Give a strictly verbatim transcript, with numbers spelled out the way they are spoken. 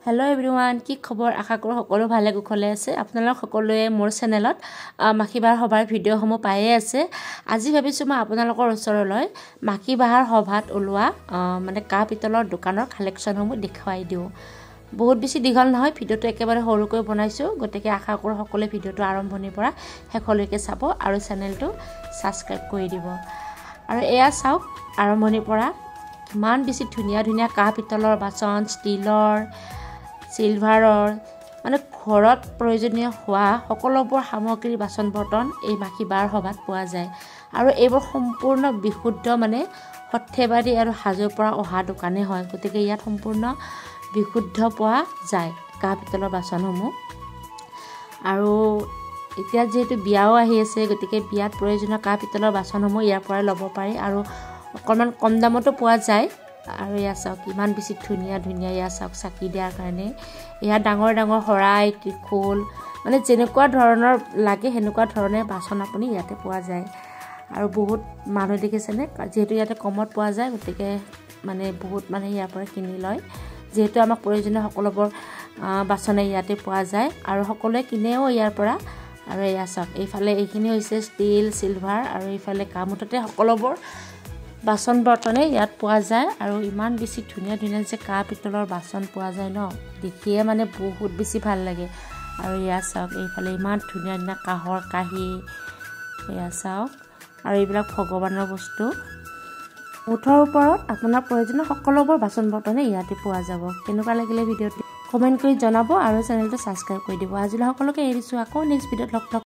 Hello everyone, কি খবৰ আশা কৰো সকলো ভালে কুশলে আছে আপোনালোক সকলোৱে মোৰ চেনেলত মাখিবাৰ সভাৰ ভিডিও সমূহ পায়ে আছে আজি ভাবিছো মই আপোনালোকৰ ওচৰলৈ মাখিবাৰ সভাত ওলোৱা মানে কাপ পিতলৰ দোকানৰ কালেকচন সমূহ দেখাই দিও বহুত বেছি দীঘল নহয় ভিডিওটো একেবাৰে সৰুকৈ বনাইছো গতিকে আশা কৰো সকলোৱে ভিডিওটো আৰম্ভণিৰ পৰা শেষলৈকে চাব আৰু চেনেলটো সাবস্ক্ৰাইব কৰি দিব আৰু এয়া চাওক আৰম্ভণিৰ পৰা কিমান বেছি ধুনিয়া ধুনিয়া কাপ পিতলৰ বাচন ষ্টিলৰ সিলভাৰৰ মানে ঘৰত প্ৰয়োজনীয় হোৱা সকলোবোৰ সামগ্ৰী বাচন বৰ্তন এই মাখিবাৰ সভাত পোৱা যায় আৰু এইবোৰ সম্পূৰ্ণ বিশুদ্ধ মানে সৰ্থেবাৰী আৰু হাজোৰ পৰা অহা দোকানে হয় গতিকে ইয়াত সম্পূৰ্ণ বিশুদ্ধ পোৱা যায় কাপ পিতলৰ বাচনসমূহ আৰু এতিয়া যেহেতু বিয়াও আহি আছে গতিকে বিয়াত প্ৰয়োজনীয় কাপ পিতলৰ বাচনসমূহ ইয়াৰ পৰা ল'ব পাৰি আৰু অকমান কম দামতো পোৱা যায় আৰু ইয়া চাওক কিমান বেছি ধুনিয়া ধুনিয়া ইয়া চাওক চাকি দিয়াৰ কাৰণে ইয়া ডাঙৰ ডাঙৰ হৰাই ত্ৰিখোল মানে যেনেকুৱা ধৰণৰ লাগে হেনেকুৱা ধৰণে বাচন আপুনি ইয়াতে পোৱা যায় আৰু বহুত মানুহ দেখিছেনে যেহেতু ইয়াতে কমত পোৱা যায় গতিকে মানে বহুত মানে ইয়াৰ পৰা কিনি লয় যেহেতু আমাক প্ৰয়োজনীয় সকলোবোৰ বাচনে ইয়াতে পোৱা যায় আৰু সকলোৱে কিনেও ইয়াৰ পৰা আৰু ইয়া চাওক এইফালে এইখিনি হৈছে ষ্টিল সিলভাৰ আৰু এইফালে কামুটতে সকলোবোৰ বাচন বৰ্তনে ইয়াত পোৱা যায় আৰু ইমান বেছি ধুনিয়া ধুনিয়া যে কাপ পিতলৰ বাচন পোৱা যায় ন দেখিয়ে মানে বহুত বেছি ভাল লাগে আৰু ইয়া চাওক এইফালে ইমান ধুনিয়া ধুনিয়া কাহৰ কাহি ইয়া চাওক আৰু এইবিলাক ভগৱানৰ বস্তু উঠৰ ওপৰত আপোনাৰ প্ৰয়োজনীয় সকলোবোৰ বাচন বৰ্তনে ইয়াতে পোৱা যাব কেনেকুৱা লাগিলে ভিডিওটো কমেন্ট কৰি জনাব আৰু চেনেলটো সাবস্ক্ৰাইব কৰি দিব আজিলৈ সকলোকে এৰিছো আকৌ নেক্সট ভিডিওত লগ